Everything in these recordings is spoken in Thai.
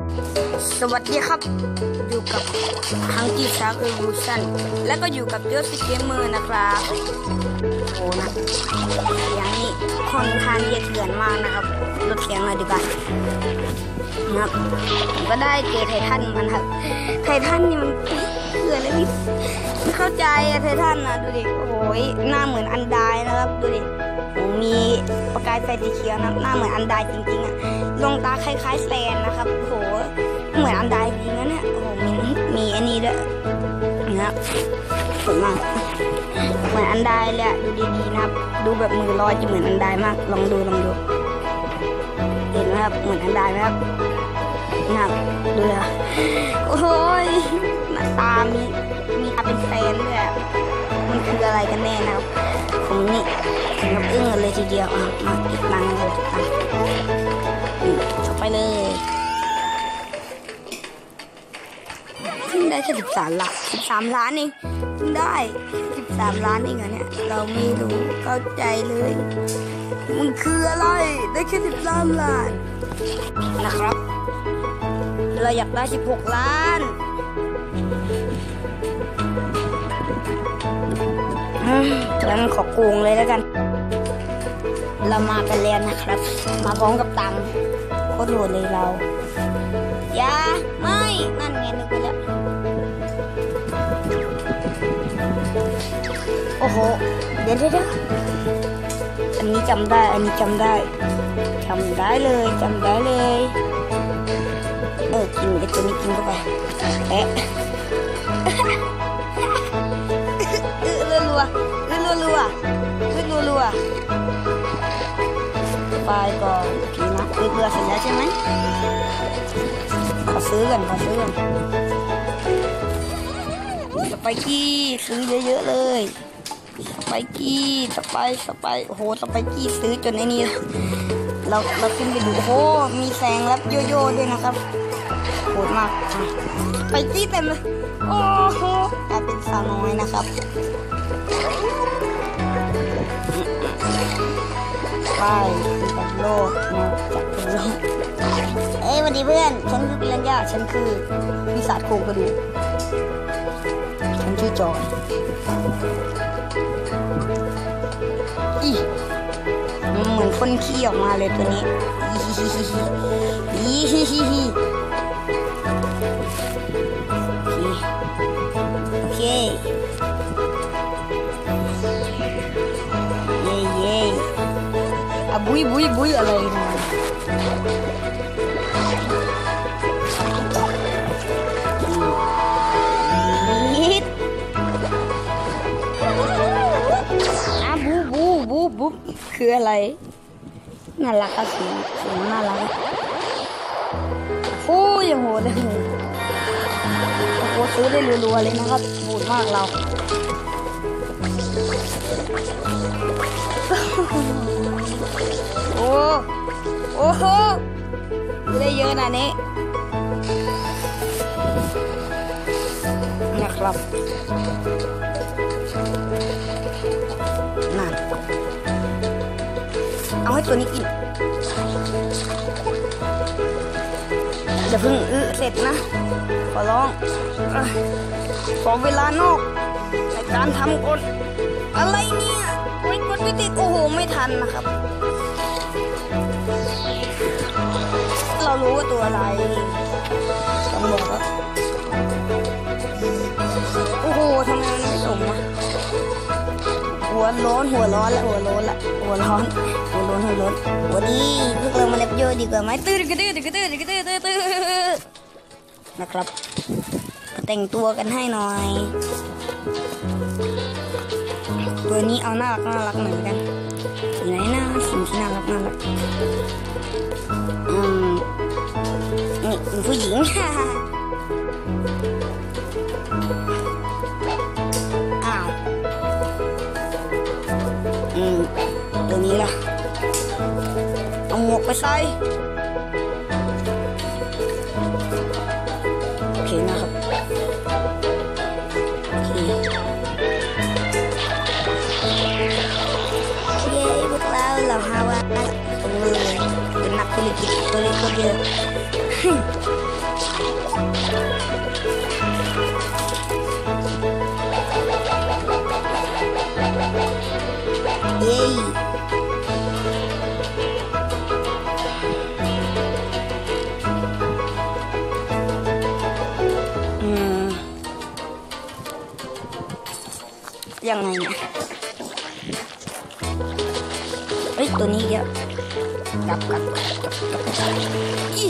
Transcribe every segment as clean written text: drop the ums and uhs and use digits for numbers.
สวัสดีครับอยู่กับฮังกี้ชาร์กเอวูชั่นและก็อยู่กับโยสิเกมเมอร์นะครับโอ้นะอย่างนี้ค่อนข้างเถื่อนมากนะครับลดเสียงหน่อยดีกว่านะครับผมก็ได้เจอไททันมันครับไททันนี่มันเถื่อนเลยพี่ไม่เข้าใจอะไททันนะดูดิโอ้ยหน้าเหมือนอันดายนะครับดูดิมีประกายไฟสีเขียวนะหน้าเหมือนอันดายจริงๆอะดวงตาคล้ายๆแซนนะครับโอ้โหเหมือนอันดายจริงนะเนี่ยโอ้โหมีอันนี้ด้วยนะครับสวยมากเหมือนอันดายเลยดูดีๆนะครับดูแบบมือลอยจะเหมือนอันดายมากลองดูเห็นไหมครับเหมือนอันดายไหมครับนะครับดูเลยโอ้ยหน้าตามีตาเป็นแฟนด้วยมันคืออะไรกันแน่นะครับผมนี่ถึงกับอึ้งเลยทีเดียวมาเก็บตังค์เลยจบไปเลยขึ้นได้แค่13 ล้านเองขึ้นได้13 ล้านเองเหรอเนี่ยเราไม่รู้เข้าใจเลยมันคืออะไรได้แค่13 ล้านนะครับเราอยากได้16 ล้านแล้วมันขอโกงเลยแล้วกันเรามากันแล้วนะครับมาพร้อมกับตังค์โคตรโหดเลยเราอย่าไม่นั่นไงนึกไปแล้วโอ้โหเดี๋ยวอันนี้จำได้เลยกินไอ้ตัวนี้กินเข้าไปแอะรัวไปก่อนโอเคนะเรือเสร็จแล้วใช่ไหมขอซื้อกันสไปกี้ซื้อเยอะๆเลยสไปกี้สไปโอ้โหสไปกี้ซื้อจนไอ้นี่เราขึ้นไปดูโอ้โหมีแสงแล้วโยโย่ด้วยนะครับโหดมากสไปกี้เต็มเลยโอ้โหกลายเป็นสาวน้อยนะครับไปกับโลกนะจับโลกสวัสดีเพื่อนฉันคือปิรันย่าฉันคือปีศาจโครงกระดูกฉันชื่อจอยเหมือนพ่นขี้ออกมาเลยตัวนี้โอเคเย่บุยอะไรนะบูคืออะไรน่ารักอะสีน่ารักโอ้ยยังโหดเลยโอ้โหซื้อได้รัวๆเลยนะครับโหดมากเราโอ้โหได้เยอะนะนี่นะครับนั่นเอาให้ตัวนี้กินอย่าเพิ่งเสร็จนะขอร้องขอเวลานอกในการทำกดอะไรเนี่ยกดไม่ติดโอ้โหไม่ทันนะครับเรารู้ว่าตัวอะไรต้องบอกว่าโอ้โหทำไมมันไม่สมอะหัวร้อนละหัวดีพวกเรามาเล็บโยดีกว่าไหมตื้อนะครับแต่งตัวกันให้หน่อยตัวนี้เอาน่ารักเหมือนกันอยู่ไหนนะสิ่งที่น่ารักนี่เป็นผู้หญิงอ้าวตัวนี้ล่ะเอาหมวกไปใส่โอเคนะครับเราฮาวาตรงเลยเป็นนักธุรกิจตัวเล็กตัวเดียวย้ยังไงเนี่ยเฮ้ยตัวนี้เยอะกลับอี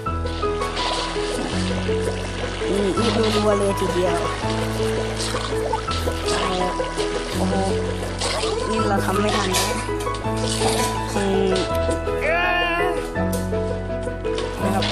ดูรัวเลยทีเดียวโอ้โหนี่เราทำไม่ทันนะนะครับ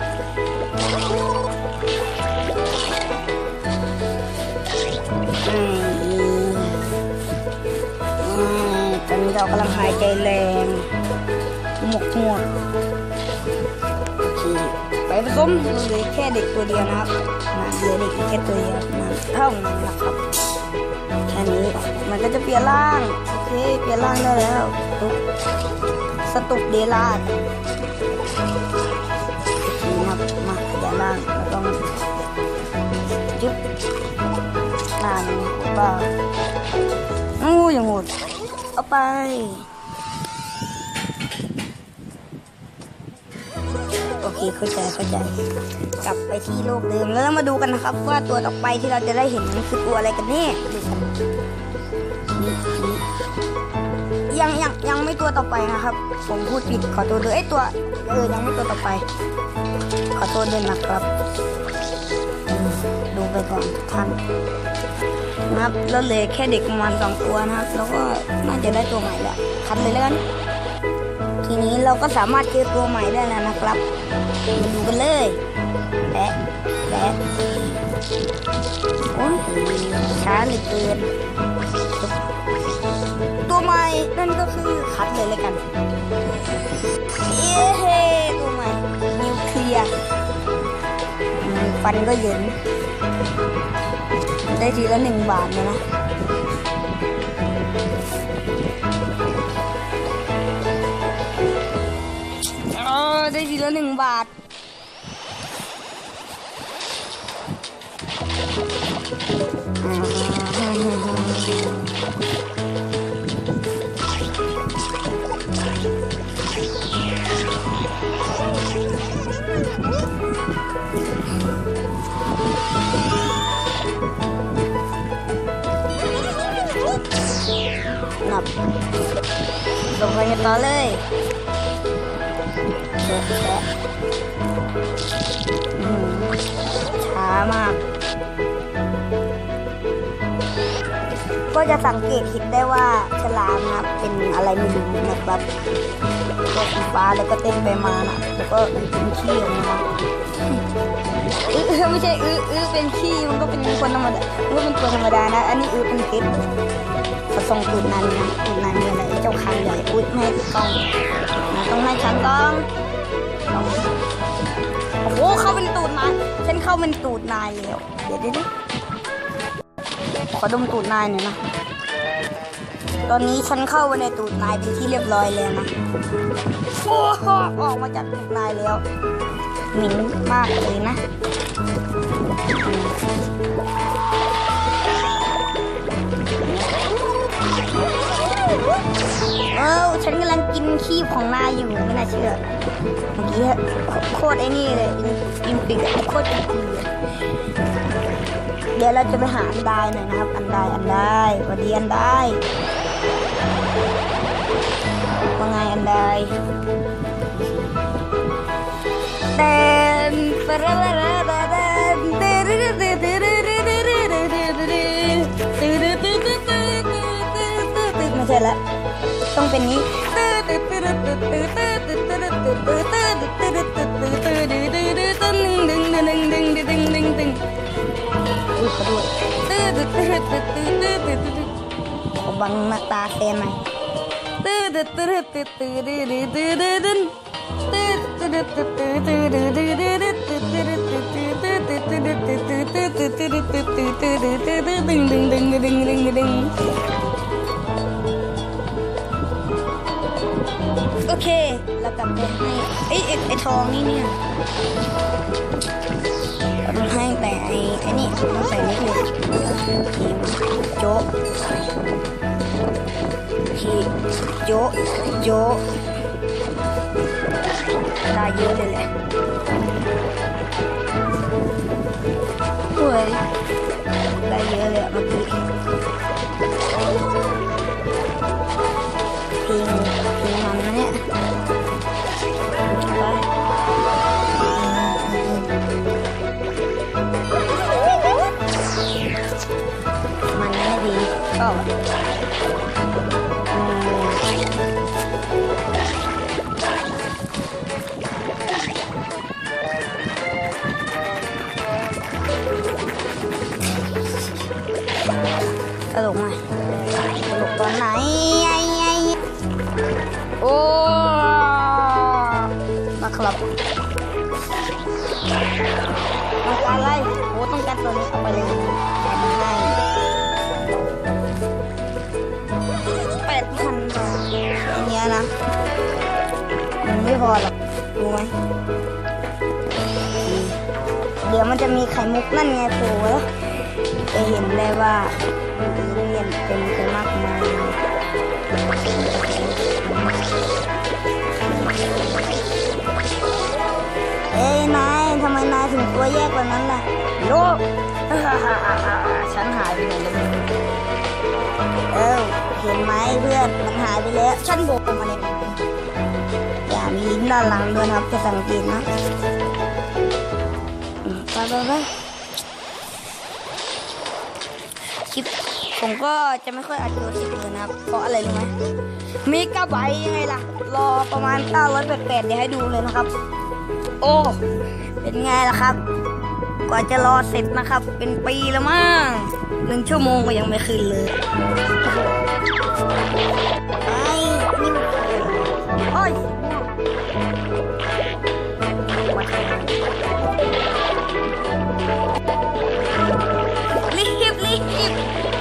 ตอนนี้เรากำลังหายใจแรงหมวกโอเคไปผสมเหลือแค่เด็กตัวเดียวนะครับเหลือเด็กแค่ตัวเดียวเท่านั้นนะครับแค่นี้มันก็จะเปลี่ยนร่างโอเคเปลี่ยนร่างได้แล้วสตุกเดลาดนะครับมาขยายร่างเราต้องจุ๊บร่างบ้าอย่างโหดเอาไปโอเคเข้าใจกลับไปที่โลกเดิมแล้วเรามาดูกันนะครับว่าตัวต่อไปที่เราจะได้เห็นมันคือตัวอะไรกันแน่ดูกันยังไม่ตัวต่อไปนะครับผมพูดผิดขอโทษด้วยตัวยังไม่ตัวต่อไปขอโทษด้วยนะครับดูไปก่อนท่านนะครับแล้วเหลือแค่เด็กประมาณ2ตัวนะครับแล้วก็น่าจะได้ตัวใหม่แล้วคัดเลยแล้วกันทีนี้เราก็สามารถเจอตัวใหม่ได้แล้วนะครับมาดูกันเลยแปะโอ้ยช้าเหลือเกินตัวใหม่นั่นก็คือคัดเลยแล้วกันเย้ตัวใหม่นิวเคลียร์ฟันก็เย็นได้ทีละ1 บาทเลยนะได้ทีละ1 บาทนับลงไปกันต่อเลยช้ามากก็จะสังเกตเห็นได้ว่าฉลามนะเป็นอะไรไม่รู้นะครับตัวสีฟ้าแล้วก็เต้นไปมานะแล้วก็เป็นขี้ออกมาไม่ใช่เป็นขี้มันก็เป็นคนธรรมดามันก็เป็นตัวธรรมดานะอันนี้เป็นเพชรเขาส่งตูดนันนะตูดนันเนี่ยอะไรเจ้าคางใหญ่ไม่ให้กล้องต้องให้ฉันกล้องโอ้โหเข้าเป็นตูดนายฉันเข้าเป็นตูดนายแล้วเดี๋ยวขอดมตูดนายหน่อยนะตอนนี้ฉันเข้าไปในตูดนายเป็นที่เรียบร้อยแล้วนะโอ้โหออกมาจากตูดนายแล้วหมิ่นมากเลยนะฉันกำลังกินขี้ของนายอยู่ไม่น่าเชื่อเมื่อกี้โคตรไอ้นี่เลยกินปีกโคตรกินเดี๋ยวเราจะไปหาอันได้หน่อยนะครับอันได้สวัสดีอันได้ว่าไงอันได้ไม่ใช่ละต้องเป็นนี้อุ้ยขอโทษขอบังหน้าตาแฟนหน่อยโอเคแล้วกลับไปให้ไอ้ทองนี่เนี่ยต้องให้แต่ไอ้นี่ต้องใส่นิดนึงโจ๊กโอเคโยได้เยอะเลยแหละเฮ้ยได้เยอะเลยเมื่อกี้เพลงมันนะเนี่ยมันไม่ดีก็ตลกไหมตลกตอนไหนโอ้มาครับต้องการอะไรโอ้ต้องการตัวนี้เอาไปเลยให้8,000 บาทอันนี้นะมันไม่พอหรอกรู้ไหมเดี๋ยวมันจะมีไข่มุกนั่นไงโผล่แล้วจะเห็นได้ว่าเรียนเป็นไปมากมายนายทำไมนายถึงตัวแยกกว่านั้นล่ะโลกฉันหายไปไหนแล้วเห็นไหมเพื่อนมันหายไปแล้วฉันโบกมาเลยอย่ามีลิ้นด้านหลังด้วยครับจะสังเกตนะไปคลิปผมก็จะไม่ค่อยอัดตัวคลิปเลยนะครับเพราะอะไรรู้ไหมมีกระบายยังไงล่ะรอประมาณ988เดี๋ยวให้ดูเลยนะครับโอ้เป็นไงล่ะครับกว่าจะรอเสร็จนะครับเป็นปีแล้วมั้ง1 ชั่วโมงก็ยังไม่ขึ้นเลยไอ้นี่มันโอ้ยรีบ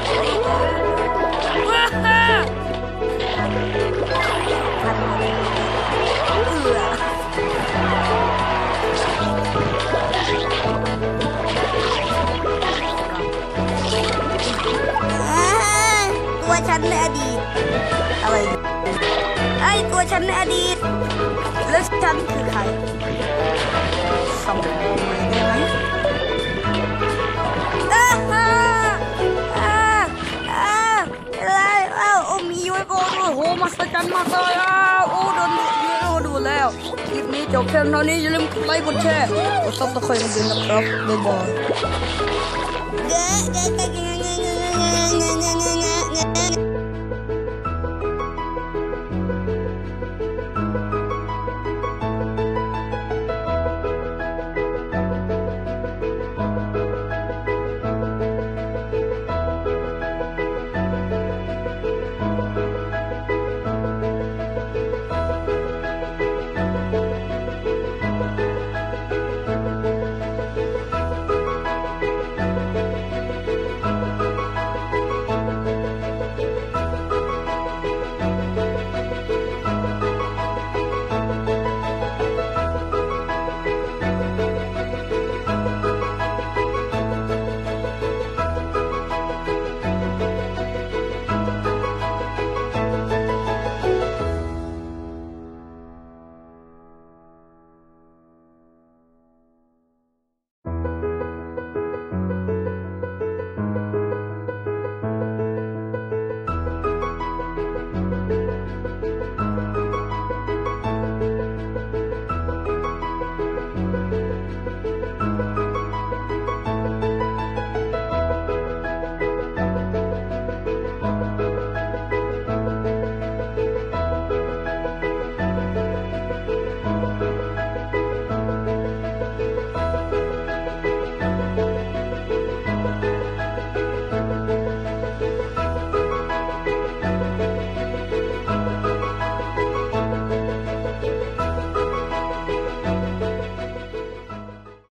ว้าตัวฉันในอดีตอะไรตัวฉันในอดีตแล้วฉันคือใครส่งได้ไหมโอ้มีไว้ก่อนโอ้โหมาสจันมากเลยโอ้โดนดูแล้วคลิปนี้จบเพียงเท่านี้อย่าลืมกดไลค์กดแชร์กดซับสไครต์กันนะครับบ๊ายบาย